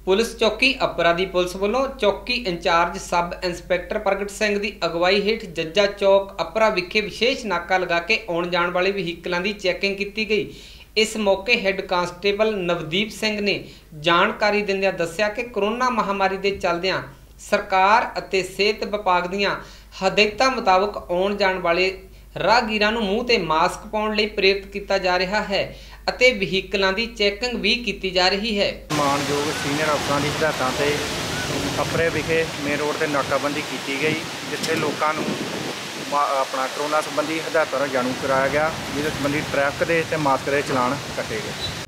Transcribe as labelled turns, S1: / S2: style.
S1: Police चौकी अपरा दी police वालों चौकी इंचार्ज सब इंस्पैक्टर प्रगट सिंह की अगवाई हेठ जज्जा चौक अपरा विखे विशेष नाका लगा के आउण जाण वाले वहीकलों की चैकिंग की गई। इस मौके हैड कांस्टेबल नवदीप सिंह ने जानकारी दिंदियां दस्सिया कि कोरोना महामारी के चलदियां सरकार अते सेहत विभाग दीआं हदायतां मुताबक आउण जाण वाले राहगीरां नूं मूँह ते मास्क पाउण लई प्रेरित किया जा रहा है ਅਤੇ ਵਹੀਕਲਾਂ ਦੀ ਚੈਕਿੰਗ भी की जा रही है।
S2: मानयोग सीनियर अफसरां दी हिदायतां ते अपरे विखे मेन रोड ते नाकाबंदी की गई, जिथे लोगों को अपना कोरोना संबंधी हिदायतों जाणू कराया गया, जिस संबंधी ट्रैफिक के मास्क के चलान कटे गए।